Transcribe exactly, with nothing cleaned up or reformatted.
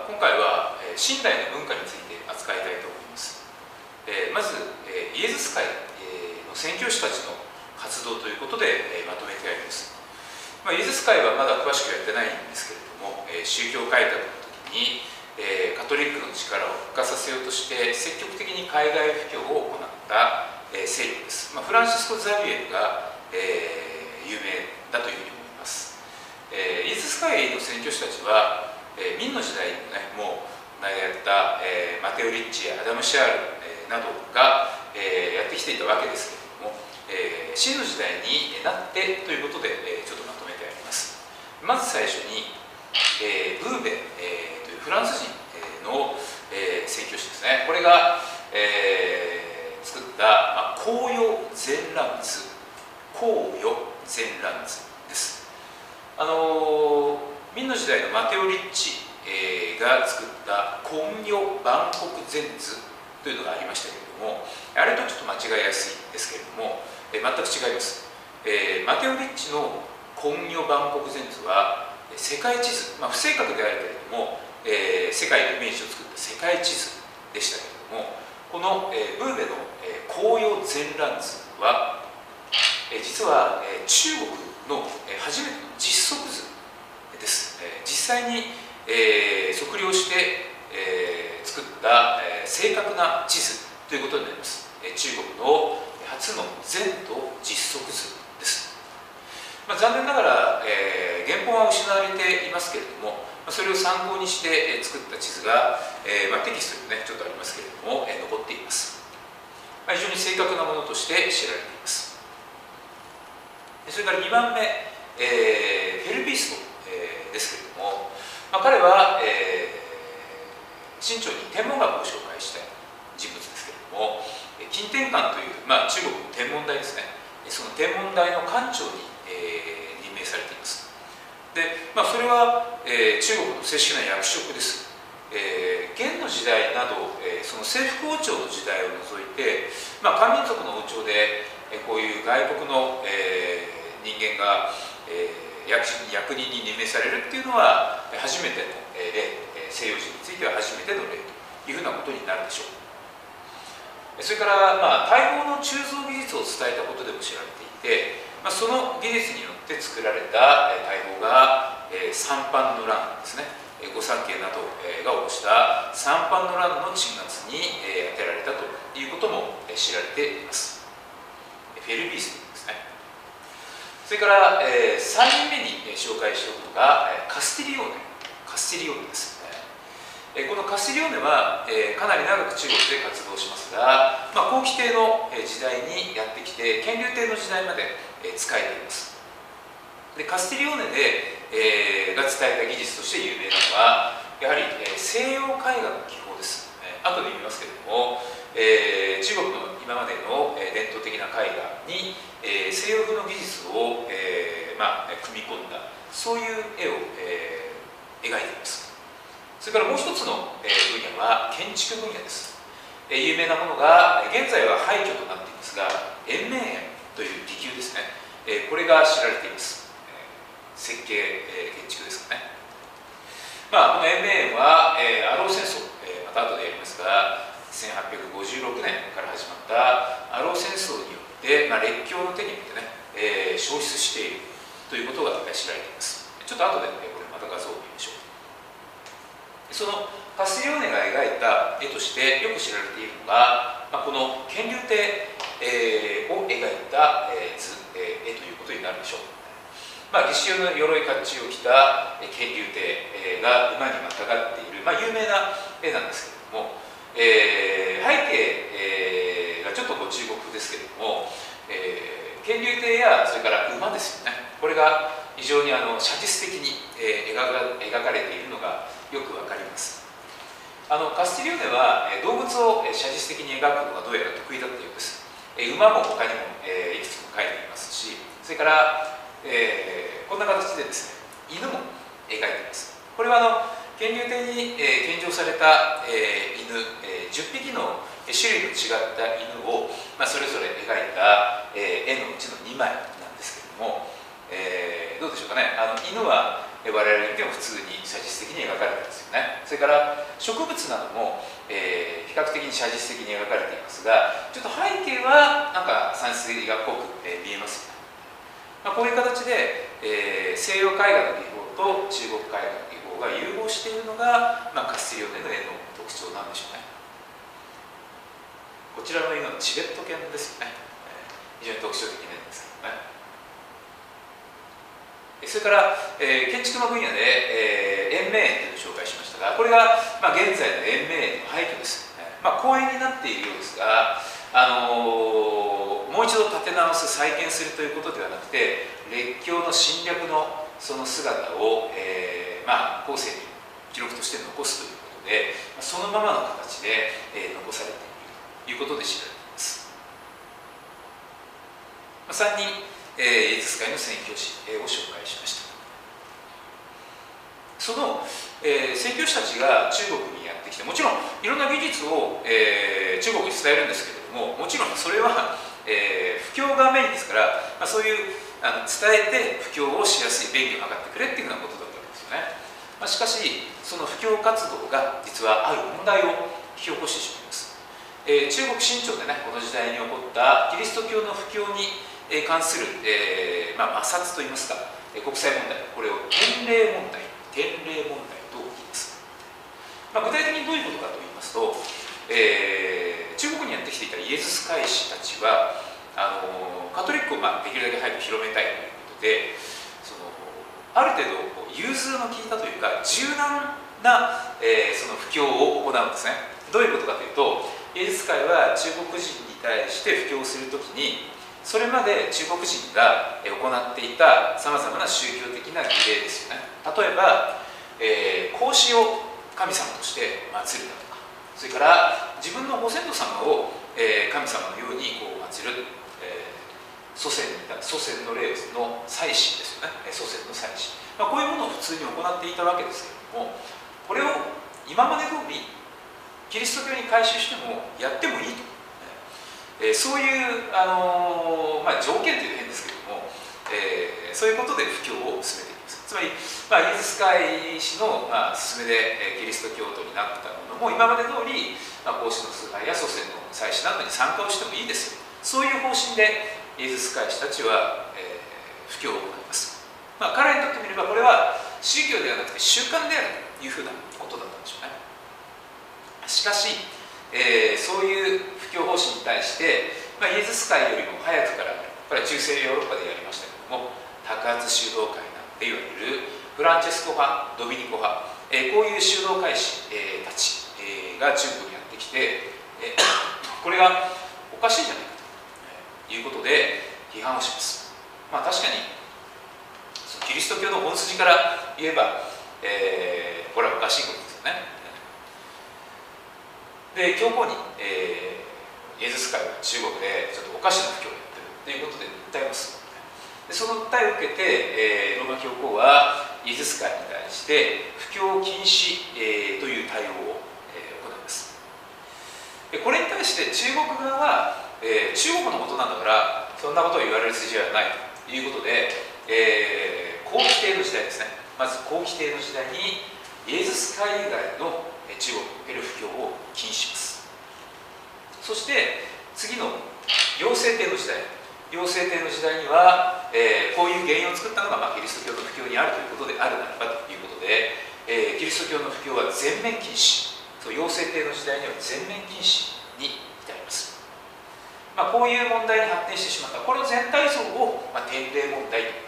今回は、えー、清代の文化について扱いたいと思います。えー、まず、えー、イエズス会、えー、の宣教師たちの活動ということで、えー、まとめてあります。まあ、イエズス会はまだ詳しくやってないんですけれども、えー、宗教改革の時に、えー、カトリックの力を復活させようとして積極的に海外布教を行った、えー、勢力です。まあ、フランシスコ・ザビエルが、えー、有名だというふうに思います。えー、イエズス会の宣教師たちは、えー、明の時代にもね、もう名やった、えー、マテオ・リッチやアダム・シャール、えー、などが、えー、やってきていたわけですけれども、えー、清の時代になってということで、えー、ちょっとまとめてあります。まず最初に、えー、ブーベ、えー、というフランス人の、えー、宣教師ですね。これが、えー、作った、まあ、紅葉全覧図、紅葉全覧図です。あのー明の時代のマテオ・リッチ、えー、が作った根葉万国全図というのがありましたけれども、あれとちょっと間違いやすいんですけれども、えー、全く違います。えー、マテオ・リッチの根葉万国全図は世界地図、まあ、不正確であるけれども、えー、世界のイメージを作った世界地図でしたけれども、この、えー、ブーベの、えー、紅葉全覧図は、えー、実は、えー、中国の、えー、初めての実測図です。えー、実際に、えー、測量して、えー、作った、えー、正確な地図ということになります。えー、中国の初の全土実測図です。まあ、残念ながら、えー、原本は失われていますけれども、それを参考にして、えー、作った地図が、えーまあ、テキストにもねちょっとありますけれども、えー、残っています。まあ、非常に正確なものとして知られています。それからにばんめ、えー、フェルビストですけれども、まあ、彼は、えー、清朝に天文学を紹介した人物ですけれども、金天観という、まあ、中国の天文台ですね、その天文台の館長に、えー、任命されています。で、まあ、それは、えー、中国の正式な役職です。えー、元の時代など、えー、その政府王朝の時代を除いて、まあ、漢民族の王朝で、えー、こういう外国の、えー、人間が、えー役人に任命されるっていうのは初めての例、西洋人については初めての例というふうなことになるでしょう。それから、まあ、大砲の鋳造技術を伝えたことでも知られていて、まあ、その技術によって作られた大砲が、えー、三藩の乱ですね、御三家などが起こした三藩の乱の鎮圧に、えー、当てられたということも知られています。フェルビースですね。それから、えー、さんにんめに、えー、紹介しておくのが、えー、カスティリオーネカスティリオーネです、えー、このカスティリオーネは、えー、かなり長く中国で活動しますが、まあ、皇輝帝の時代にやってきて乾隆帝の時代まで、えー、使えています。でカスティリオーネで、えー、が伝えた技術として有名なのはやはり、えー、西洋絵画の技法です、えー、後で言いますけれども、えー、中国の今までの、えー、伝統的な絵画にえー、西洋風の技術を、えーまあ、組み込んだそういう絵を、えー、描いています。それからもう一つの、えー、分野は建築分野です。えー、有名なものが現在は廃墟となっていますが延命園という離宮ですね、えー、これが知られています。えー、設計、えー、建築ですかね。まあ、この延命園は、えー、アロー戦争、えー、また後でやりますがせんはっぴゃくごじゅうろくねんから始まったアロー戦争によってでまあ、列強の手によってね、えー、消失しているということが知られています。ちょっと後で、ね、これまた画像を見ましょう。そのカスティリオーネが描いた絵としてよく知られているのが、まあ、この乾隆帝、えー、を描いた、えー、図、えー、絵ということになるでしょう。まあ、義手の鎧甲冑を着た乾隆帝、えー、が馬にまたがっている、まあ、有名な絵なんですけれども、えー、背景、えー、がちょっとこう中国風ですけれども、えー、乾隆帝やそれから馬ですよね、これが非常にあの写実的に、えー、描か描かれているのがよくわかります。あのカスティリオーネは、えー、動物を写実的に描くのがどうやら得意だったようです。えー、馬も他にも、えー、いくつも描いていますし、それから、えー、こんな形でですね犬も描いています。これはあの乾隆帝に、えー、献上された、えー、犬、えー、じゅっぴきの種類の違った犬を、まあ、それぞれ描いた、えー、絵のうちのにまいなんですけれども、えー、どうでしょうかかね、あの犬は我々に見ても普通に写実的に描かれてますよね。それから植物なども、えー、比較的に写実的に描かれていますが、ちょっと背景はなんか産出画っぽく、えー、見えますよね。まあ、こういう形で、えー、西洋絵画の技法と中国絵画の技法が融合しているのが、まあ、カスティリオネの絵の特徴なんでしょうね。こちらの犬はチベット犬ですよね。非常に特徴的な絵ですけどね。それから、えー、建築の分野で、えー、延命園というのを紹介しましたが、これが、まあ、現在の延命園の廃墟です。まあ、公園になっているようですが、あのー、もう一度建て直す、再建するということではなくて、列強の侵略のその姿を、えーまあ、後世に記録として残すということで、そのままの形で、えー、残されているということで知られています。まあ、さんにん、えー、イエズス会の宣教師を紹介しました。その、えー、宣教師たちが中国にやってきて、もちろんいろんな技術を、えー、中国に伝えるんですけれども、もちろんそれは、えー、布教がメインですから、まあ、そういうあの伝えて布教をしやすい便宜を図ってくれっていうようなことだったわけですよね。まあ、しかしその布教活動が実はある問題を引き起こしてしまいます。えー、中国清朝でね、この時代に起こったキリスト教の布教に関する、えーまあ、摩擦といいますか、国際問題、これを典礼問題、典礼問題と言います。まあ、具体的にどういうことかと言いますと、えー、中国にやってきていたイエズス会士たちは、あのカトリックを、まあ、できるだけ早く広めたいということで、そのある程度融通の利いたというか、柔軟な、えー、その布教を行うんですね。どういうことかというと、イエズス会は中国人に対して布教するときに、それまで中国人が行っていたさまざまな宗教的な儀礼ですよね。例えば、えー、孔子を神様として祀るだとか、それから自分のご先祖様を、えー、神様のようにこう祀る、えー、祖先祖先の霊の祭祀ですよね。祖先の祭祀、まあ、こういうものを普通に行っていたわけですけれども、これを今まで通りキリスト教に改宗してもやってもいいと。えー、そういう、あのーまあ、条件というと変ですけれども、えー、そういうことで布教を進めていきます。つまり、まあ、イエズス会士の、まあ、勧めで、えー、キリスト教徒になったものも今まで通り、まあ、孔子の崇拝や祖先の祭祀などに参加をしてもいいですよ。そういう方針でイエズス会士たちは、えー、布教を行います。まあ、彼らにとってみればこれは宗教ではなくて習慣であるというふうなことだったんでしょうね。しかし、えー、そういう布教方針に対して、まあ、イエズス会よりも早くから、これは中世ヨーロッパでやりましたけれども、托発修道会なんて言われるフランチェスコ派、ドミニコ派、えー、こういう修道会士、えー、たち、えー、が中国にやってきて、えー、これがおかしいじゃないかということで批判をします。まあ、確かにそのキリスト教の本筋から言えば、えー、これはおかしいことですよね。で、教皇に、えー、イエズス会は中国でちょっとおかしな布教をやってるということで訴えます。でその訴えを受けて、えー、ローマ教皇はイエズス会に対して布教禁止、えー、という対応を、えー、行います。でこれに対して中国側は、えー、中国のことなんだからそんなことを言われる筋合いはないということで、えー、後期帝の時代ですね。まず後期帝の時代にイエズス会以外の中国における布教を禁止します。そして次の陽性帝の時代、陽性帝の時代には、えー、こういう原因を作ったのが、まあ、キリスト教の布教にあるということであるならばということで、えー、キリスト教の布教は全面禁止、そう陽性帝の時代には全面禁止に至ります。まあ、こういう問題に発展してしまった、これの全体像を、まあ、典礼問題と